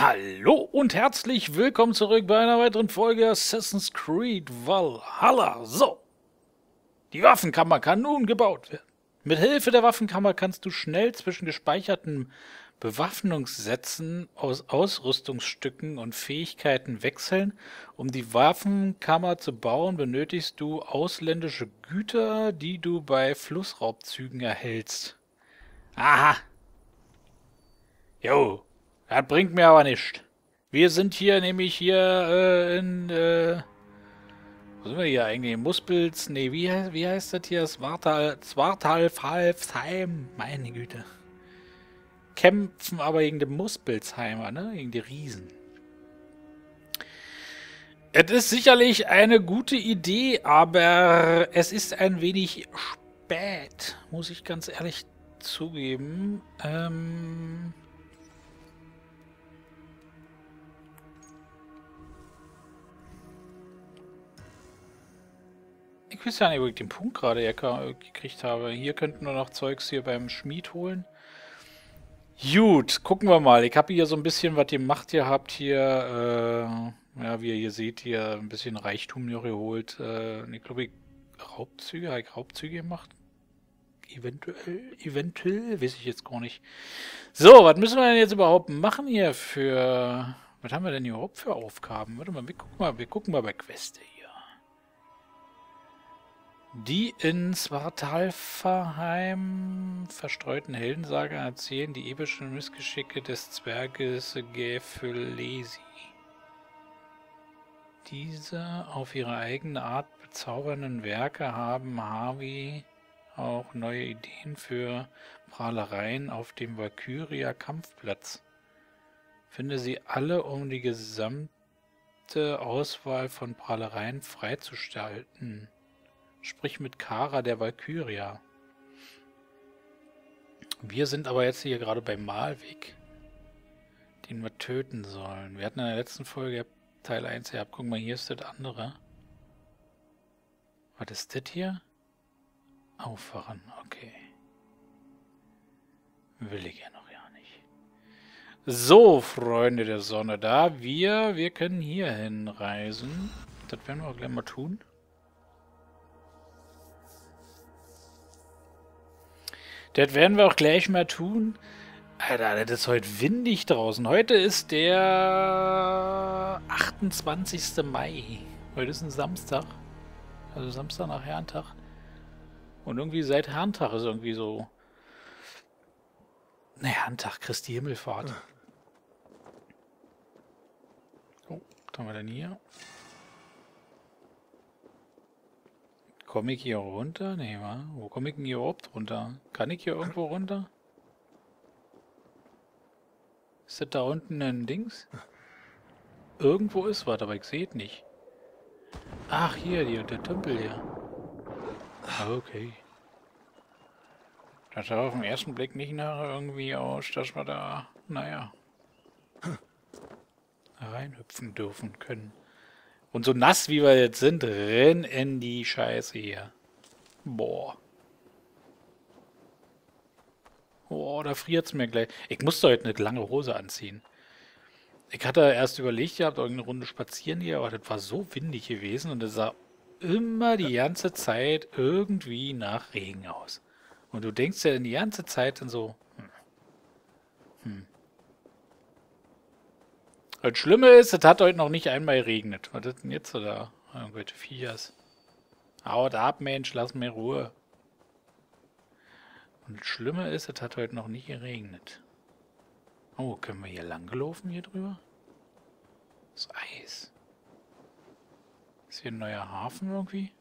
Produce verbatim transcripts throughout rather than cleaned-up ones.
Hallo und herzlich willkommen zurück bei einer weiteren Folge Assassin's Creed Valhalla. So, die Waffenkammer kann nun gebaut werden. Mit Hilfe der Waffenkammer kannst du schnell zwischen gespeicherten Bewaffnungssätzen aus Ausrüstungsstücken und Fähigkeiten wechseln. Um die Waffenkammer zu bauen, benötigst du ausländische Güter, die du bei Flussraubzügen erhältst. Aha. Jo. Das bringt mir aber nichts. Wir sind hier nämlich hier äh, in, äh, wo sind wir hier eigentlich? Muspels, nee, wie, wie heißt das hier? Svartal, Svartalfalfsheim, meine Güte. Kämpfen aber gegen die Muspelsheimer, ne? Gegen die Riesen. Es ist sicherlich eine gute Idee, aber es ist ein wenig spät, muss ich ganz ehrlich zugeben. Ähm... Ich weiß ja nicht, wo ich den Punkt gerade gekriegt habe. Hier könnten wir noch Zeugs hier beim Schmied holen. Gut, gucken wir mal. Ich habe hier so ein bisschen, was ihr macht. Ihr habt hier, äh, ja, wie ihr hier seht, hier ein bisschen Reichtum noch geholt. Äh, ich glaube, ich Raubzüge, habe ich Raubzüge gemacht? Eventuell, eventuell, weiß ich jetzt gar nicht. So, was müssen wir denn jetzt überhaupt machen hier für, was haben wir denn hier überhaupt für Aufgaben? Warte mal, wir gucken mal, wir gucken mal bei Queste hier. Die in Svartalfheim verstreuten Heldensaga erzählen die epischen Missgeschicke des Zwerges Gefülesi. Diese auf ihre eigene Art bezaubernden Werke haben Harvey auch neue Ideen für Prahlereien auf dem Valkyria-Kampfplatz. Finde sie alle, um die gesamte Auswahl von Prahlereien freizugestalten. Sprich mit Kara der Valkyria. Wir sind aber jetzt hier gerade bei Malweg, den wir töten sollen. Wir hatten in der letzten Folge Teil eins gehabt. Guck mal, hier ist das andere. Was ist das hier? Aufwachen, okay. Will ich ja noch ja nicht. So, Freunde der Sonne, da wir, wir können hier hinreisen. Das werden wir auch gleich mal tun. Das werden wir auch gleich mal tun. Alter, das ist heute windig draußen. Heute ist der achtundzwanzigste Mai. Heute ist ein Samstag. Also Samstag nach Herrentag. Und irgendwie seit Herrentag ist irgendwie so... Ne, Herrentag, Christi Himmelfahrt. Oh, was haben wir denn hier? Komme ich hier runter? Nee, wa? Wo komme ich denn hier überhaupt runter? Kann ich hier irgendwo runter? Ist das da unten ein Dings? Irgendwo ist was, aber ich sehe es nicht. Ach, hier, die, der Tümpel hier. Okay. Das sah auf den ersten Blick nicht nach irgendwie aus, dass wir da, naja, reinhüpfen dürfen können. Und so nass wie wir jetzt sind, renn in die Scheiße hier. Boah. Boah, da friert's mir gleich. Ich musste heute eine lange Hose anziehen. Ich hatte erst überlegt, ihr habt irgendeine Runde spazieren hier, aber das war so windig gewesen und es sah immer die ganze Zeit irgendwie nach Regen aus. Und du denkst ja die ganze Zeit dann so, hm, hm. Das Schlimme ist, es hat heute noch nicht einmal geregnet. Was ist denn jetzt da? Irgendwelche Viechers. Haut ab, Mensch, lass mir Ruhe. Und das Schlimme ist, es hat heute noch nicht geregnet. Oh, können wir hier lang gelaufen hier drüber? Das Eis. Ist hier ein neuer Hafen irgendwie?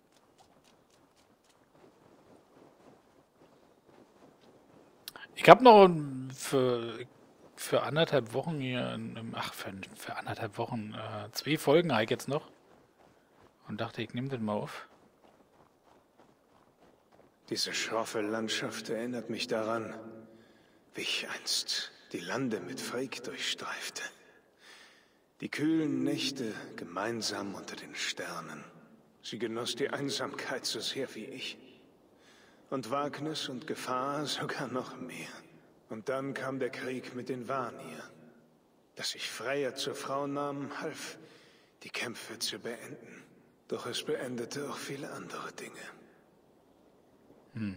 Ich habe noch für... für anderthalb Wochen hier, ach, für, für anderthalb Wochen, äh, zwei Folgen habe ich jetzt noch. Und dachte, ich nehme den mal auf. Diese schroffe Landschaft erinnert mich daran, wie ich einst die Lande mit Freak durchstreifte. Die kühlen Nächte gemeinsam unter den Sternen. Sie genoss die Einsamkeit so sehr wie ich. Und Wagnis und Gefahr sogar noch mehr. Und dann kam der Krieg mit den Vanir. dass sich Freya zur Frau nahm, half, die Kämpfe zu beenden. Doch es beendete auch viele andere Dinge. Hm.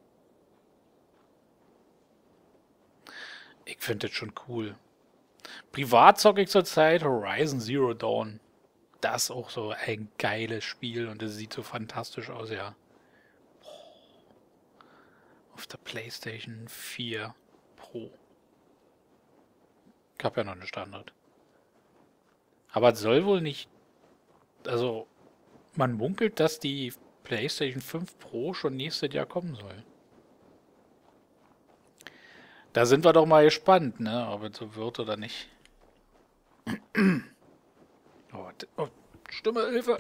Ich finde das schon cool. Privat zocke ich zurzeit Horizon Zero Dawn. Das ist auch so ein geiles Spiel und es sieht so fantastisch aus, ja. Auf der PlayStation vier Pro. Ich habe ja noch eine Standard. Aber es soll wohl nicht... Also, man munkelt, dass die PlayStation fünf Pro schon nächstes Jahr kommen soll. Da sind wir doch mal gespannt, ne? Ob es so wird oder nicht. Oh, oh, Stimme, Hilfe!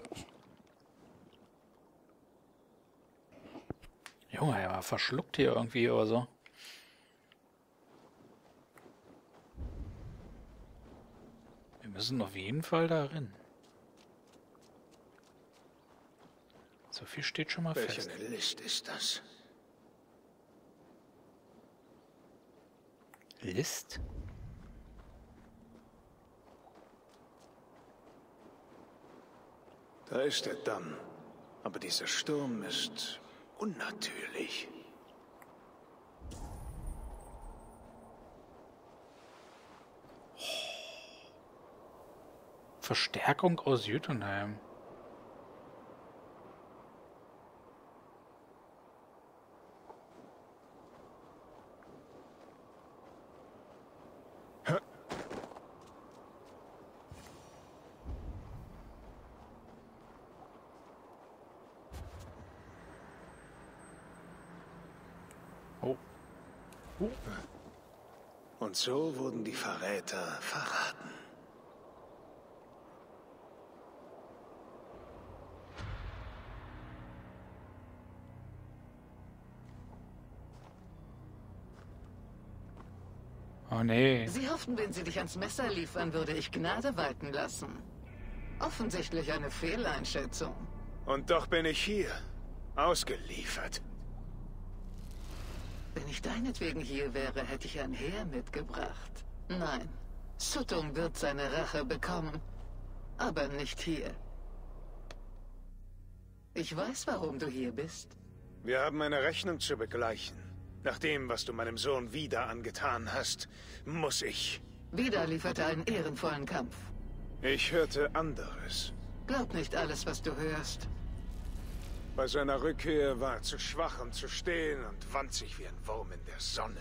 Junge, er war verschluckt hier irgendwie oder so. Wir müssen auf jeden Fall darin. So viel steht schon mal Welche fest. eine List ist das? List? Da ist der Damm. Aber dieser Sturm ist unnatürlich. Verstärkung aus Jotunheim. Oh. Oh. Und so wurden die Verräter verraten. Oh nee. Sie hofften, wenn sie dich ans Messer liefern, würde ich Gnade walten lassen. Offensichtlich eine Fehleinschätzung. Und doch bin ich hier. Ausgeliefert. Wenn ich deinetwegen hier wäre, hätte ich ein Heer mitgebracht. Nein, Suttung wird seine Rache bekommen. Aber nicht hier. Ich weiß, warum du hier bist. Wir haben eine Rechnung zu begleichen. Nach dem, was du meinem Sohn Vidar angetan hast, muss ich. Vidar lieferte einen ehrenvollen Kampf. Ich hörte anderes. Glaub nicht alles, was du hörst. Bei seiner Rückkehr war er zu schwach, um zu stehen und wand sich wie ein Wurm in der Sonne.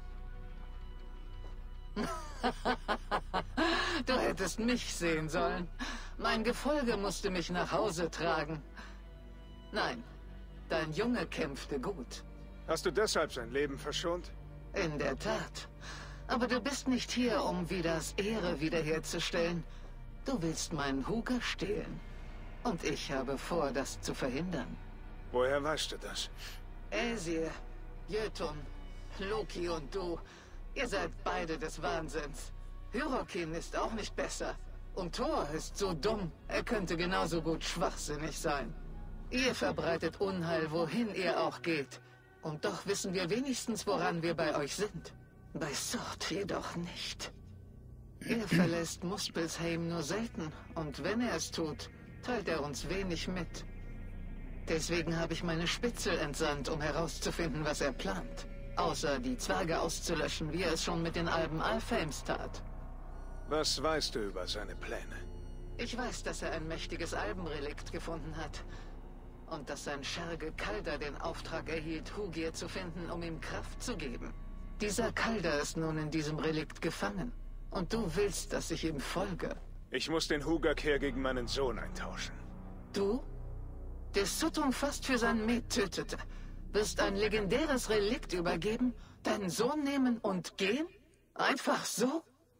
Du hättest mich sehen sollen. Mein Gefolge musste mich nach Hause tragen. Nein, dein Junge kämpfte gut. Hast du deshalb sein Leben verschont? In der Tat. Aber du bist nicht hier, um Vidars Ehre wiederherzustellen. Du willst meinen Huger stehlen. Und ich habe vor, das zu verhindern. Woher weißt du das? Aesir, Jötun, Loki und du, ihr seid beide des Wahnsinns. Hyrokin ist auch nicht besser. Und Thor ist so dumm, er könnte genauso gut schwachsinnig sein. Ihr verbreitet Unheil, wohin ihr auch geht. Und doch wissen wir wenigstens, woran wir bei euch sind. Bei Sort jedoch nicht. Er verlässt Muspelheim nur selten. Und wenn er es tut, teilt er uns wenig mit. Deswegen habe ich meine Spitzel entsandt, um herauszufinden, was er plant. Außer die Zwerge auszulöschen, wie er es schon mit den Alben Alfheims tat. Was weißt du über seine Pläne? Ich weiß, dass er ein mächtiges Albenrelikt gefunden hat. Und dass sein Scherge Kalder den Auftrag erhielt, Hugir zu finden, um ihm Kraft zu geben. Dieser Kalder ist nun in diesem Relikt gefangen. Und du willst, dass ich ihm folge. Ich muss den Hugakär gegen meinen Sohn eintauschen. Du, der Suttung fast für seinen Met tötete, wirst ein legendäres Relikt übergeben, deinen Sohn nehmen und gehen? Einfach so?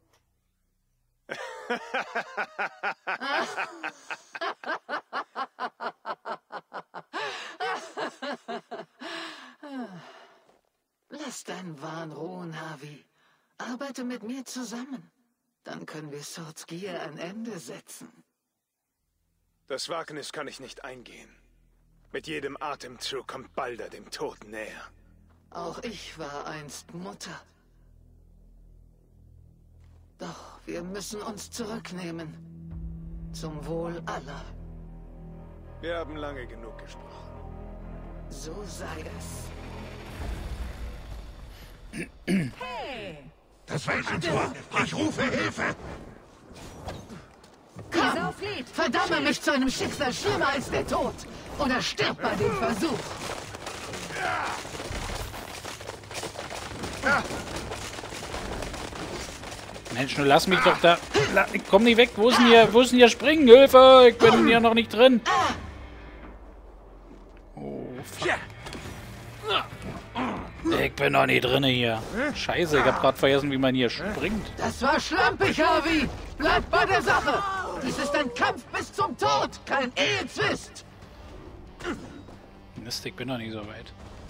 Lass deinen Wahn ruhen, Havi. Arbeite mit mir zusammen. Dann können wir Swords Gier ein Ende setzen. Das Wagnis kann ich nicht eingehen. Mit jedem Atemzug kommt Balder dem Tod näher. Auch ich war einst Mutter. Doch wir müssen uns zurücknehmen. Zum Wohl aller. Wir haben lange genug gesprochen. So sei es. Hey! Das Weltentor! Ich rufe Hilfe! Komm! Verdamme mich zu einem Schicksal schlimmer als der Tod! Oder stirb bei dem Versuch! Mensch, nur lass mich doch da... La, ich komm nicht weg. Wo ist denn hier, wo ist denn hier Springen? Hilfe! Ich bin hier noch nicht drin. Oh, fuck. Ich bin noch nicht drin hier. Scheiße, ich hab gerade vergessen, wie man hier springt. Das war schlampig, Harvey! Bleib bei der Sache! Dies ist ein Kampf bis zum Tod, kein Ehezwist! Mist, ich bin noch nicht so weit.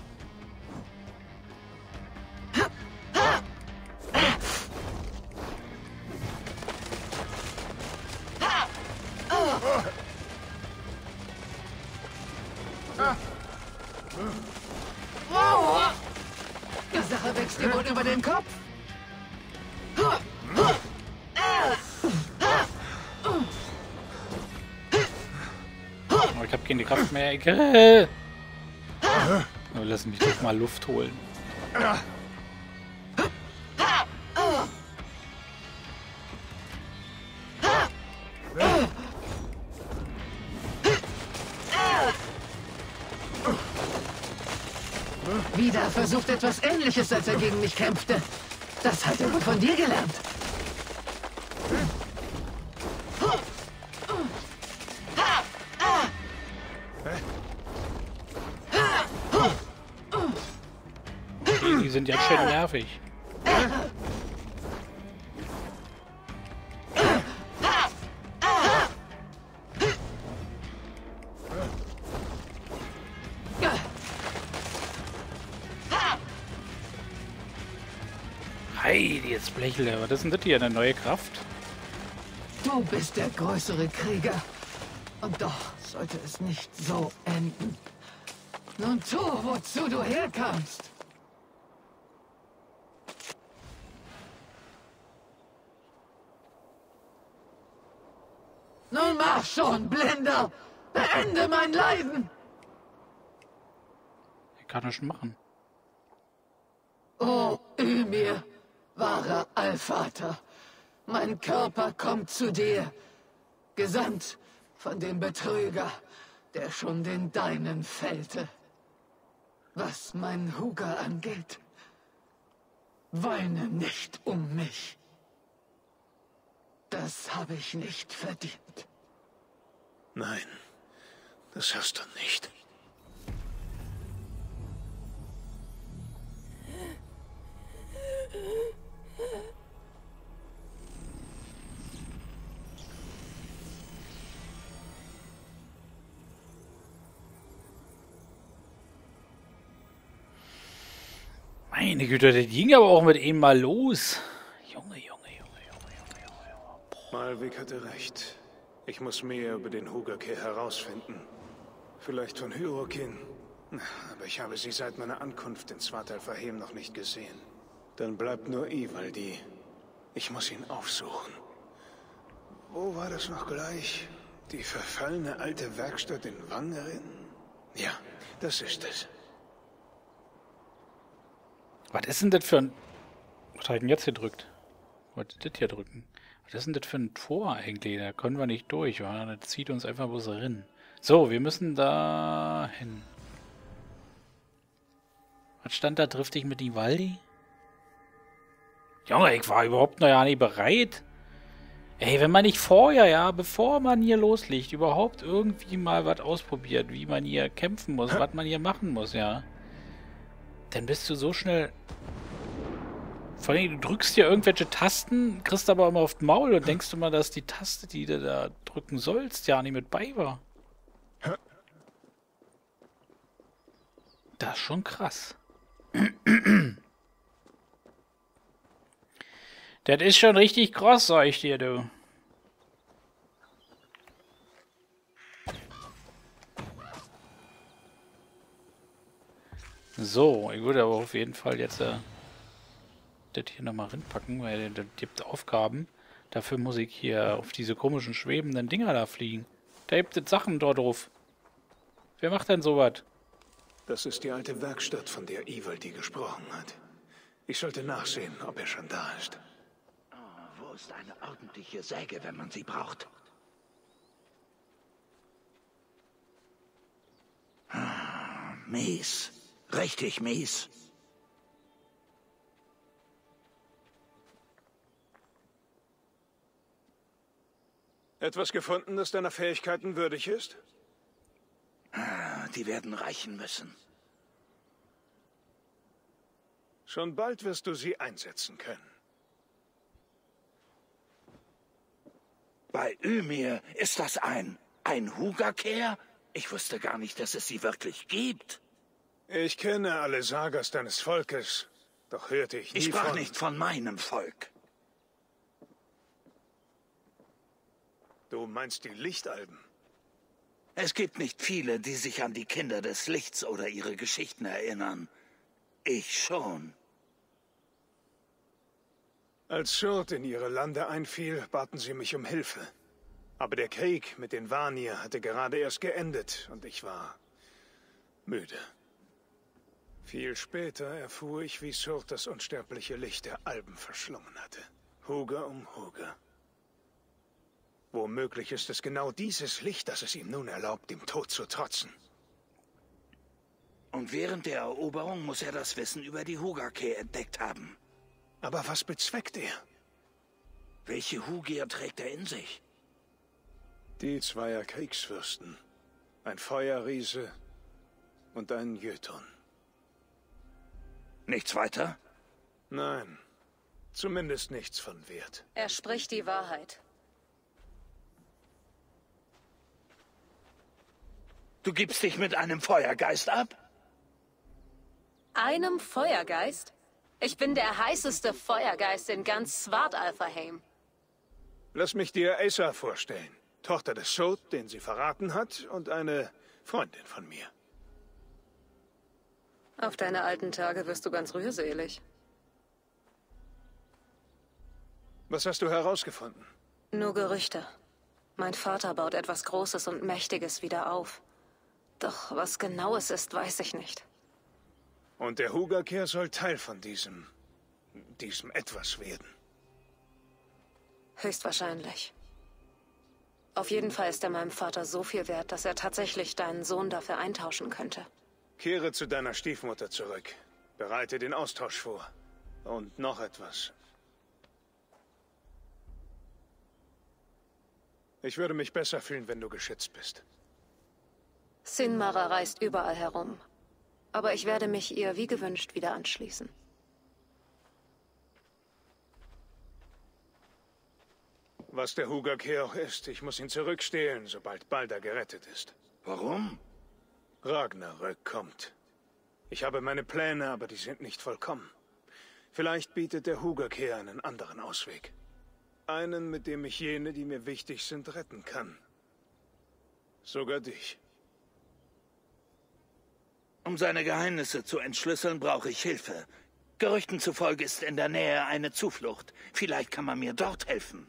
Die Sache wächst dir wohl über den Kopf? Oh, ich hab keine Kraft mehr. Ich, äh. Oh, lass mich doch mal Luft holen. Wieder versucht etwas Ähnliches, als er gegen mich kämpfte. Das hat er wohl von dir gelernt. Okay, die sind jetzt schön nervig. Hey, jetzt Blechle. Was ist denn das hier? Eine neue Kraft? Du bist der größere Krieger. Und doch sollte es nicht so enden. Nun tu, wozu du herkamst. Nun mach schon, Blinder! Beende mein Leiden! Ich kann das schon machen. Oh, Ymir, wahrer Allvater, mein Körper kommt zu dir, gesandt von dem Betrüger, der schon den deinen fällte. Was mein Huger angeht, weine nicht um mich. Das habe ich nicht verdient. Nein, das hast du nicht. Meine Güte, das ging aber auch mit ihm mal los. Junge, Junge, Junge, Junge, Junge, Junge. Malvik hatte recht. Ich muss mehr über den Hugake herausfinden. Vielleicht von Hyrokin. Aber ich habe sie seit meiner Ankunft in Svartalfheim noch nicht gesehen. Dann bleibt nur Ivaldi. Ich muss ihn aufsuchen. Wo war das noch gleich? Die verfallene alte Werkstatt in Wangerin? Ja, das ist es. Was ist denn das für ein... Was habe ich denn jetzt gedrückt? Was ist das hier drücken? Was ist denn das für ein Tor eigentlich? Da können wir nicht durch, wa? Das zieht uns einfach bloß rein. So, wir müssen da hin. Was stand da? Triff dich mit Ivaldi? Junge, ich war überhaupt noch ja nicht bereit. Ey, wenn man nicht vorher, ja, bevor man hier loslegt, überhaupt irgendwie mal was ausprobiert, wie man hier kämpfen muss, was man hier machen muss, ja. Dann bist du so schnell... Vor allem, du drückst dir irgendwelche Tasten, kriegst aber immer auf den Maul und denkst du mal, dass die Taste, die du da drücken sollst, ja nicht mit bei war. Das ist schon krass. Das ist schon richtig krass, sag ich dir, du. So, ich würde aber auf jeden Fall jetzt äh, das hier nochmal reinpacken, weil das gibt Aufgaben. Dafür muss ich hier auf diese komischen schwebenden Dinger da fliegen. Da gibt es Sachen dort drauf. Wer macht denn sowas? Das ist die alte Werkstatt, von der Ivaldi gesprochen hat. Ich sollte nachsehen, ob er schon da ist. Oh, wo ist eine ordentliche Säge, wenn man sie braucht? Ah, mies. Richtig mies. Etwas gefunden, das deiner Fähigkeiten würdig ist? Ah, die werden reichen müssen. Schon bald wirst du sie einsetzen können. Bei Ymir ist das ein... ein Hugakehr? Ich wusste gar nicht, dass es sie wirklich gibt. Ich kenne alle Sagas deines Volkes, doch hörte ich nie Ich sprach von... nicht von meinem Volk. Du meinst die Lichtalben? Es gibt nicht viele, die sich an die Kinder des Lichts oder ihre Geschichten erinnern. Ich schon. Als Schurd in ihre Lande einfiel, baten sie mich um Hilfe. Aber der Krieg mit den Vanir hatte gerade erst geendet und ich war müde. Viel später erfuhr ich, wie Schurd das unsterbliche Licht der Alben verschlungen hatte. Huga um Huga. Womöglich ist es genau dieses Licht, das es ihm nun erlaubt, dem Tod zu trotzen. Und während der Eroberung muss er das Wissen über die Hugakehr entdeckt haben. Aber was bezweckt er? Welche Hugier trägt er in sich? Die zweier Kriegsfürsten. Ein Feuerriese und ein Jötun. Nichts weiter? Nein, zumindest nichts von Wert. Er spricht die Wahrheit. Du gibst dich mit einem Feuergeist ab? Einem Feuergeist? Ich bin der heißeste Feuergeist in ganz Svartalfheim. Lass mich dir Acer vorstellen. Tochter des Sod, den sie verraten hat, und eine Freundin von mir. Auf deine alten Tage wirst du ganz rührselig. Was hast du herausgefunden? Nur Gerüchte. Mein Vater baut etwas Großes und Mächtiges wieder auf. Doch was genau es ist, weiß ich nicht. Und der Hugakehr soll Teil von diesem... diesem Etwas werden. Höchstwahrscheinlich. Auf jeden Fall ist er meinem Vater so viel wert, dass er tatsächlich deinen Sohn dafür eintauschen könnte. Kehre zu deiner Stiefmutter zurück. Bereite den Austausch vor. Und noch etwas. Ich würde mich besser fühlen, wenn du geschützt bist. Sinmara reist überall herum. Aber ich werde mich ihr wie gewünscht wieder anschließen. Was der Hugakehr auch ist, ich muss ihn zurückstehlen, sobald Balder gerettet ist. Warum? Ragnarök kommt. Ich habe meine Pläne, aber die sind nicht vollkommen. Vielleicht bietet der Hugakehr einen anderen Ausweg. Einen, mit dem ich jene, die mir wichtig sind, retten kann. Sogar dich. Um seine Geheimnisse zu entschlüsseln, brauche ich Hilfe. Gerüchten zufolge ist in der Nähe eine Zuflucht. Vielleicht kann man mir dort helfen.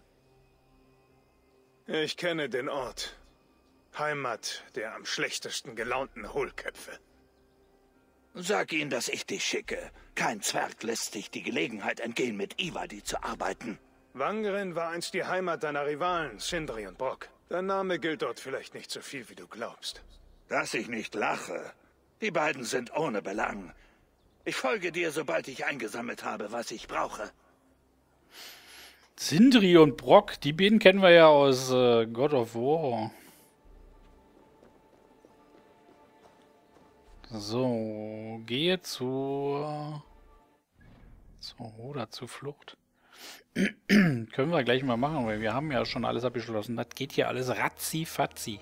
Ich kenne den Ort. Heimat der am schlechtesten gelaunten Hohlköpfe. Sag ihnen, dass ich dich schicke. Kein Zwerg lässt sich die Gelegenheit entgehen, mit Ivaldi zu arbeiten. Wangren war einst die Heimat deiner Rivalen, Sindri und Brok. Dein Name gilt dort vielleicht nicht so viel, wie du glaubst. Dass ich nicht lache. Die beiden sind ohne Belang. Ich folge dir, sobald ich eingesammelt habe, was ich brauche. Sindri und Brok, die beiden kennen wir ja aus äh, God of War. So, gehe zur... zur oder zur Flucht. Können wir gleich mal machen, weil wir haben ja schon alles abgeschlossen. Das geht hier alles ratzi-fatzi.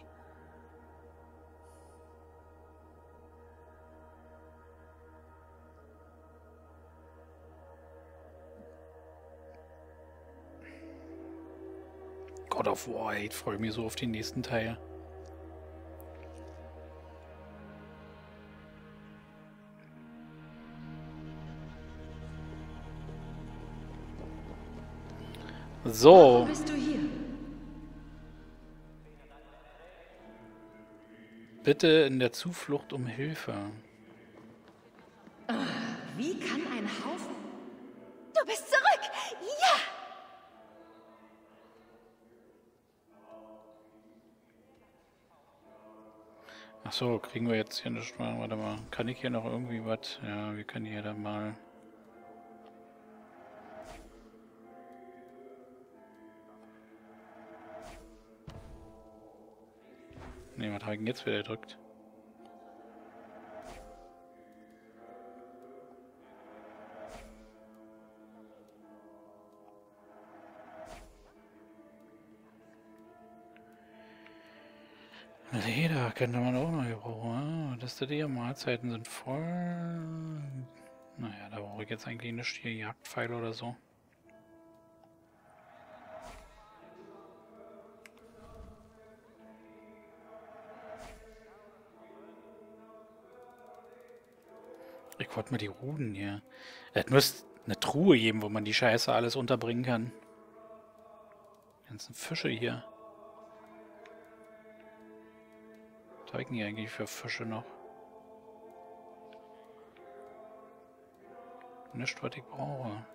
God of War, ey, ich freue mich so auf den nächsten Teil. So. Warum bist du hier? Bitte in der Zuflucht um Hilfe. Wie kann ein Haufen... Du bist zurück! Ja! Ach so, kriegen wir jetzt hier nicht mal. Warte mal. Kann ich hier noch irgendwie was? Ja, wir können hier dann mal. Ne, was habe ich denn jetzt wieder gedrückt? Leder könnte man auch noch gebrauchen. Das die Mahlzeiten sind voll. Naja, da brauche ich jetzt eigentlich nicht hier Jagdpfeile oder so. Ich wollte mal die Ruden hier. Es müsste eine Truhe geben, wo man die Scheiße alles unterbringen kann. Die ganzen Fische hier. Was habe ich denn hier eigentlich für Fische noch? Nicht, was ich brauche.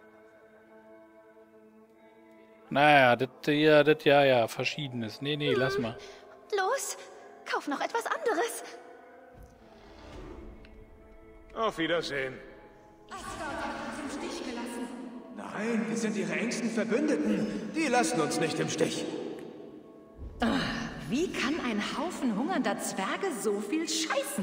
Naja, das ja, das ja, ja, verschiedenes. Nee, nee, lass mal. Los, kauf noch etwas anderes. Auf Wiedersehen. Asgard hat uns im Stich gelassen. Nein, wir sind ihre engsten Verbündeten. Die lassen uns nicht im Stich. Wie kann ein Haufen hungernder Zwerge so viel scheißen?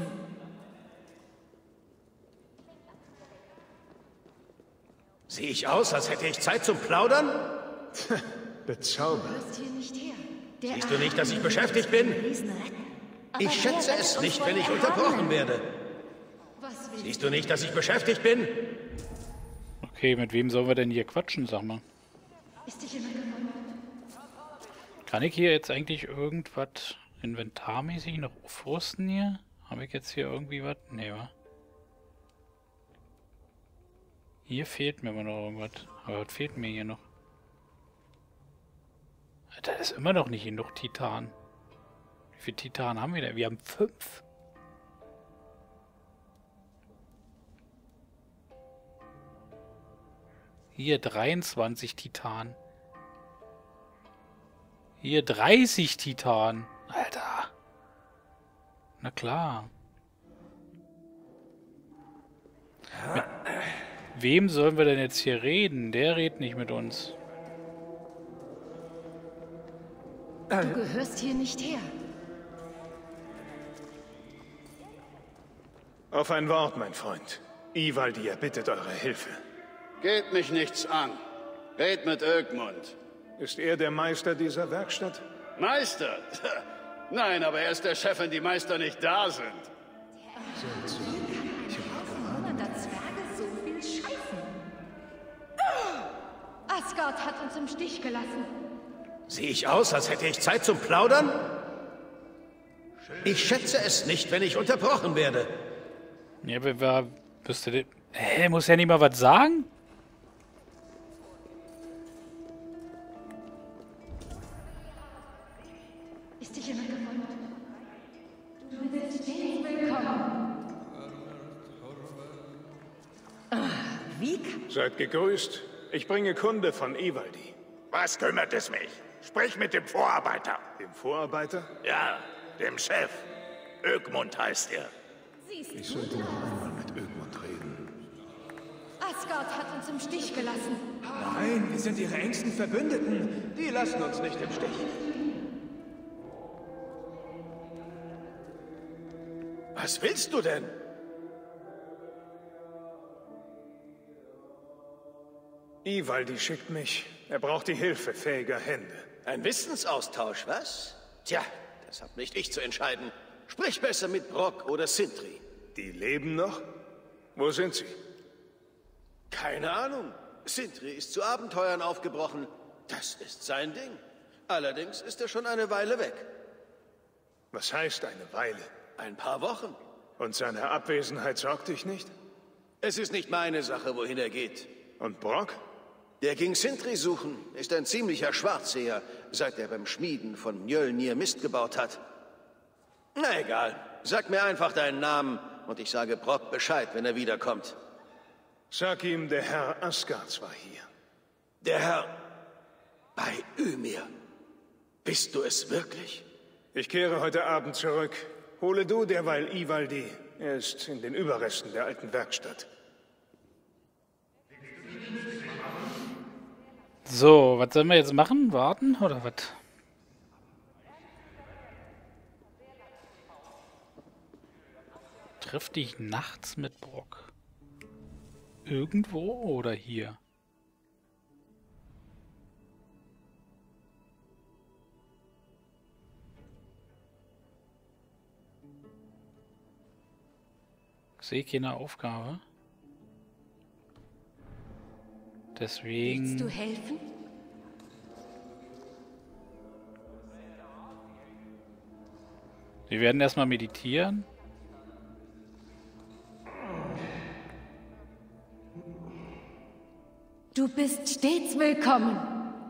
Sehe ich aus, als hätte ich Zeit zum Plaudern? Bezaubernd. Du bist hier nicht her. Der Siehst du nicht, dass ich beschäftigt bin? Riesen retten. Aber Ich wer schätze rettet es uns nicht, vor wenn ich den unterbrochen Erhabenen? werde. Was will Siehst du nicht, dass ich beschäftigt bin? Okay, mit wem sollen wir denn hier quatschen, sag mal? Ist dich jemand gefunden? Kann ich hier jetzt eigentlich irgendwas inventarmäßig noch aufrüsten hier? Habe ich jetzt hier irgendwie was? Nee, wa? Hier fehlt mir aber noch irgendwas. Aber was fehlt mir hier noch? Da ist immer noch nicht genug Titan. Wie viele Titan haben wir denn? Wir haben fünf. Hier dreiundzwanzig Titan. Hier dreißig Titan. Alter. Na klar. Mit wem sollen wir denn jetzt hier reden? Der redet nicht mit uns. Du gehörst hier nicht her. Auf ein Wort, mein Freund. Ivaldi erbittet eure Hilfe. Geht mich nichts an. Red mit Ögmund. Ist er der Meister dieser Werkstatt? Meister? Nein, aber er ist der Chef, wenn die Meister nicht da sind. Hungernder Zwerge so viel scheißen. Asgard hat uns im Stich gelassen. Sehe ich aus, als hätte ich Zeit zum Plaudern? Ich schätze es nicht, wenn ich unterbrochen werde. Ja, wer war. Bist du. Hä, muss ja nicht mal was sagen? Ist dich jemand gefunden? Du bist stets willkommen. Wie kann... Seid gegrüßt. Ich bringe Kunde von Ivaldi. Was kümmert es mich? Sprich mit dem Vorarbeiter. Dem Vorarbeiter? Ja, dem Chef. Ögmund heißt er. Ich sollte noch einmal mit Ögmund reden. Asgard hat uns im Stich gelassen. Nein, wir sind ihre engsten Verbündeten. Die lassen uns nicht im Stich. Was willst du denn? Ivaldi schickt mich. Er braucht die Hilfe fähiger Hände. Ein Wissensaustausch, was? Tja, das hab nicht ich zu entscheiden. Sprich besser mit Brock oder Sindri. Die leben noch? Wo sind sie? Keine Ahnung. Sindri ist zu Abenteuern aufgebrochen. Das ist sein Ding. Allerdings ist er schon eine Weile weg. Was heißt eine Weile? Ein paar Wochen. Und seine Abwesenheit sorgt dich nicht? Es ist nicht meine Sache, wohin er geht. Und Brock? Der ging Sindri suchen, ist ein ziemlicher Schwarzseher, seit er beim Schmieden von Mjölnir Mist gebaut hat. Na egal, sag mir einfach deinen Namen und ich sage Brok Bescheid, wenn er wiederkommt. Sag ihm, der Herr Asgards war hier. Der Herr bei Ymir. Bist du es wirklich? Ich kehre heute Abend zurück. Hole du derweil Ivaldi. Er ist in den Überresten der alten Werkstatt. So, was sollen wir jetzt machen? Warten oder was? Triff dich nachts mit Brok. Irgendwo oder hier? Ich sehe keine Aufgabe. Deswegen... Willst du helfen? Wir werden erstmal meditieren. Du bist stets willkommen.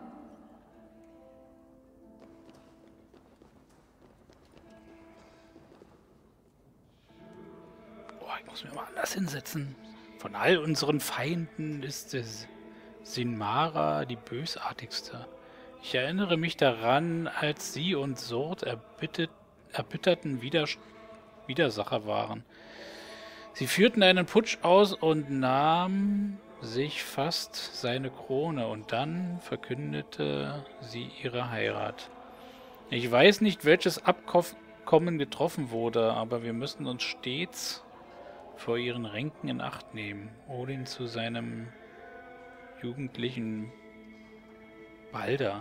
Boah, ich muss mir mal anders hinsetzen. Von all unseren Feinden ist es Sinmara die bösartigste. Ich erinnere mich daran, als sie und Sord erbittet, erbitterten Widers Widersacher waren. Sie führten einen Putsch aus und nahmen sich fast seine Krone und dann verkündete sie ihre Heirat. Ich weiß nicht, welches Abkommen getroffen wurde, aber wir müssen uns stets vor ihren Ränken in Acht nehmen. Odin zu seinem jugendlichen Balder.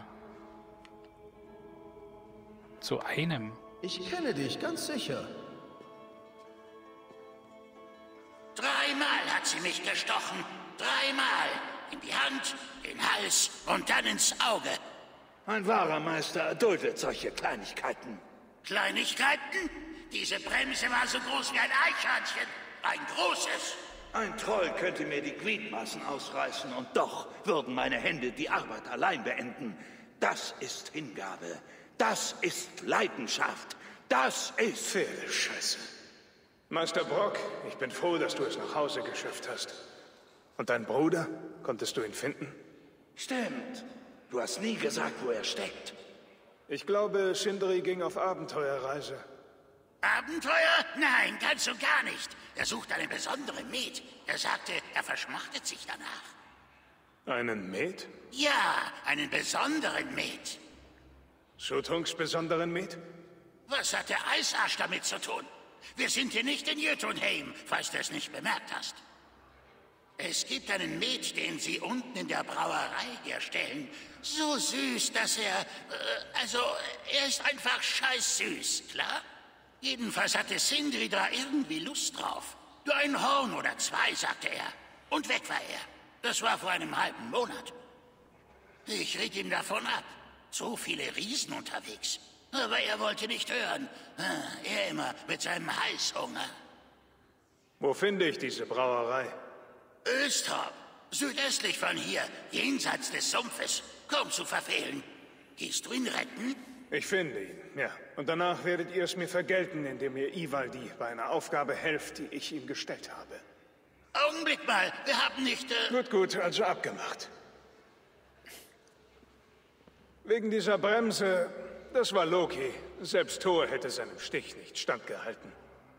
Zu einem. Ich kenne dich, ganz sicher. Dreimal hat sie mich gestochen. Dreimal. In die Hand, den Hals und dann ins Auge. Ein wahrer Meister erduldet solche Kleinigkeiten. Kleinigkeiten? Diese Bremse war so groß wie ein Eichhörnchen. Ein großes. Ein Troll könnte mir die Gliedmaßen ausreißen und doch würden meine Hände die Arbeit allein beenden. Das ist Hingabe. Das ist Leidenschaft. Das ist Pferdescheiße. Meister Brok, ich bin froh, dass du es nach Hause geschafft hast. Und dein Bruder? Konntest du ihn finden? Stimmt. Du hast nie gesagt, wo er steckt. Ich glaube, Sindri ging auf Abenteuerreise. Abenteuer? Nein, ganz und gar nicht. Er sucht einen besonderen Met. Er sagte, er verschmachtet sich danach. Einen Met? Ja, einen besonderen Met. Sutungs besonderen Met? Was hat der Eisarsch damit zu tun? Wir sind hier nicht in Jötunheim, falls du es nicht bemerkt hast. Es gibt einen Met, den sie unten in der Brauerei herstellen. So süß, dass er... Äh, also, er ist einfach scheiß süß, klar? Jedenfalls hatte Sindri da irgendwie Lust drauf. Nur ein Horn oder zwei, sagte er. Und weg war er. Das war vor einem halben Monat. Ich riet ihm davon ab. So viele Riesen unterwegs. Aber er wollte nicht hören. Er immer mit seinem Heißhunger. Wo finde ich diese Brauerei? Östrop. Südöstlich von hier. Jenseits des Sumpfes. Kaum zu verfehlen. Gehst du ihn retten? Ich finde ihn, ja. Und danach werdet ihr es mir vergelten, indem ihr Ivaldi bei einer Aufgabe helft, die ich ihm gestellt habe. Augenblick mal. Wir haben nicht... Äh gut, gut. Also abgemacht. Wegen dieser Bremse... Das war Loki. Selbst Thor hätte seinem Stich nicht standgehalten.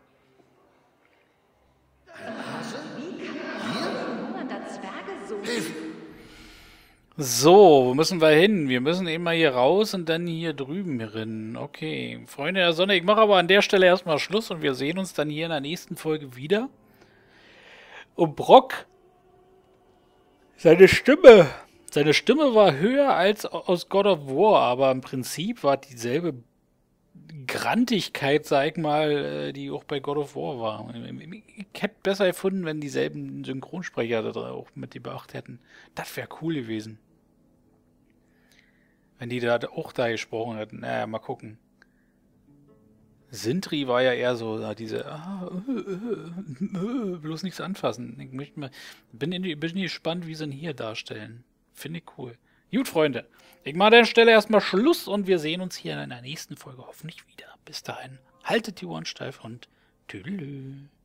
So, wo müssen wir hin? Wir müssen eben mal hier raus und dann hier drüben rein. Okay, Freunde der Sonne, ich mache aber an der Stelle erstmal Schluss und wir sehen uns dann hier in der nächsten Folge wieder. Und Brok, seine Stimme... Seine Stimme war höher als aus God of War, aber im Prinzip war dieselbe Grantigkeit, sag ich mal, die auch bei God of War war. Ich hätte besser gefunden, wenn dieselben Synchronsprecher da auch mit die beachtet hätten. Das wäre cool gewesen. Wenn die da auch da gesprochen hätten. Naja, mal gucken. Sindri war ja eher so, diese, ah, äh, äh, äh, bloß nichts anfassen. Ich möchte mal, bin, in, bin gespannt, wie sie ihn hier darstellen. Finde ich cool. Gut, Freunde. Ich mache an der Stelle erstmal Schluss und wir sehen uns hier in einer nächsten Folge hoffentlich wieder. Bis dahin, haltet die Ohren steif und tüdelü.